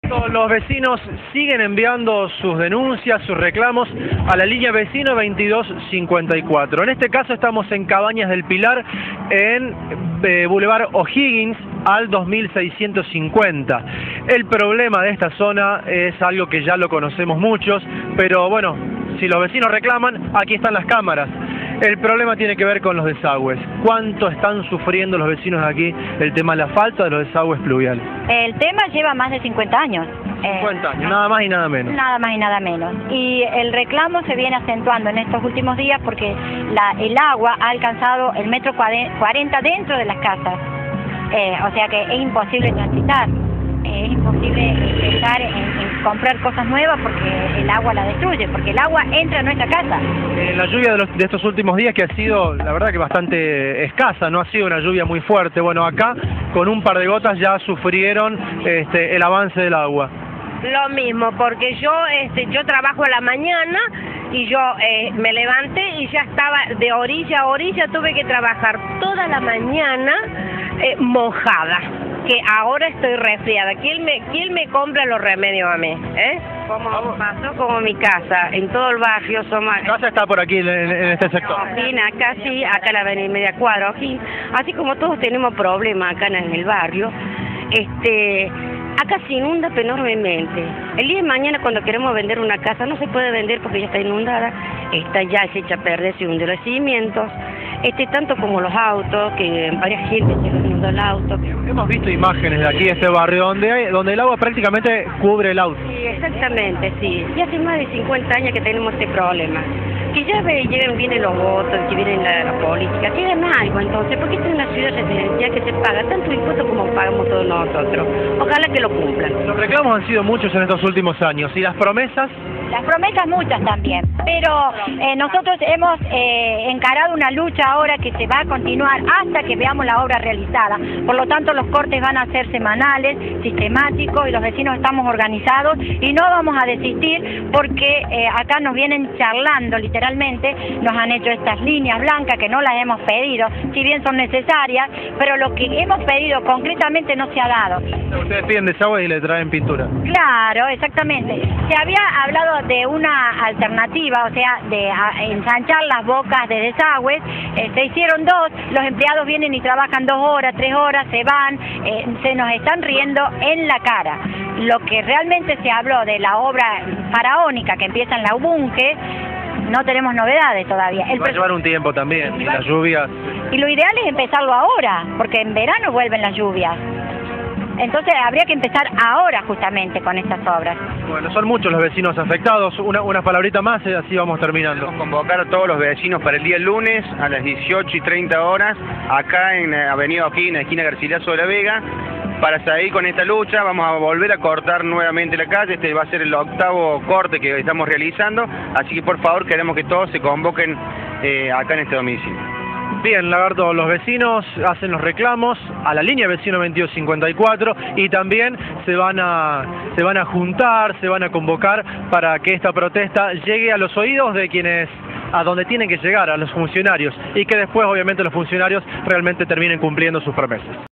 Los vecinos siguen enviando sus denuncias, sus reclamos a la línea vecino 2254. En este caso estamos en Cabañas del Pilar, en Boulevard O'Higgins al 2650. El problema de esta zona es algo que ya lo conocemos muchos, pero bueno, si los vecinos reclaman, aquí están las cámaras. El problema tiene que ver con los desagües. ¿Cuánto están sufriendo los vecinos de aquí el tema de la falta de los desagües pluviales? El tema lleva más de 50 años. 50 años, nada más y nada menos. Nada más y nada menos. Y el reclamo se viene acentuando en estos últimos días porque el agua ha alcanzado el 1,40 m dentro de las casas. O sea que es imposible transitar. Es imposible empezar en comprar cosas nuevas porque el agua la destruye, porque el agua entra a nuestra casa. La lluvia de estos últimos días, que ha sido, la verdad, que bastante escasa, no ha sido una lluvia muy fuerte. Bueno, acá con un par de gotas ya sufrieron el avance del agua. Lo mismo, porque yo trabajo a la mañana y yo me levanté y ya estaba de orilla a orilla, tuve que trabajar toda la mañana mojada, que ahora estoy resfriada. ¿Quién me compra los remedios a mí? Como pasó como mi casa, en todo el barrio somos... ¿Tu casa está por aquí, en este sector? Acá sí, acá en la avenida Media Cuadra, así como todos tenemos problemas acá en el barrio, acá se inunda enormemente. El día de mañana cuando queremos vender una casa no se puede vender porque ya está inundada, ya se echa a perder, se hunde los cimientos, tanto como los autos, que varias gente se inundó el auto. Hemos visto imágenes de aquí, de este barrio, donde el agua prácticamente cubre el auto. Sí, exactamente, sí. Y hace más de 50 años que tenemos este problema. Que ya vienen los votos, que vienen la política, que hagan algo entonces, porque esta es una ciudad residencial que se paga tanto impuesto como pagamos todos nosotros. Ojalá que lo cumplan. Los reclamos han sido muchos en estos últimos años, ¿y las promesas? Las promesas muchas también, pero nosotros hemos encarado una lucha ahora que se va a continuar hasta que veamos la obra realizada. Por lo tanto, los cortes van a ser semanales, sistemáticos, y los vecinos estamos organizados y no vamos a desistir porque acá nos vienen charlando literalmente, nos han hecho estas líneas blancas que no las hemos pedido, si bien son necesarias, pero lo que hemos pedido concretamente no se ha dado. Ustedes piden desagüe y le traen pintura. Claro, exactamente. Se había hablado de una alternativa, o sea, de ensanchar las bocas de desagües. Se hicieron dos, los empleados vienen y trabajan 2 horas, 3 horas, se van, se nos están riendo en la cara. Lo que realmente se habló de la obra faraónica que empieza en la Ubunque, no tenemos novedades todavía. Va a llevar un tiempo también, y las lluvias... Y lo ideal es empezarlo ahora, porque en verano vuelven las lluvias. Entonces habría que empezar ahora justamente con estas obras. Bueno, son muchos los vecinos afectados. Una palabrita más y así vamos terminando. Vamos a convocar a todos los vecinos para el día lunes a las 18:30 acá en Avenida O'Higgins, esquina Garcilaso de la Vega, para seguir con esta lucha. Vamos a volver a cortar nuevamente la calle. Este va a ser el 8º corte que estamos realizando, así que por favor queremos que todos se convoquen acá en este domicilio. Bien, Lagarto, los vecinos hacen los reclamos a la línea vecino 2254 y también se van a juntar, se van a convocar para que esta protesta llegue a los oídos de a donde tienen que llegar, a los funcionarios, y que después obviamente los funcionarios realmente terminen cumpliendo sus promesas.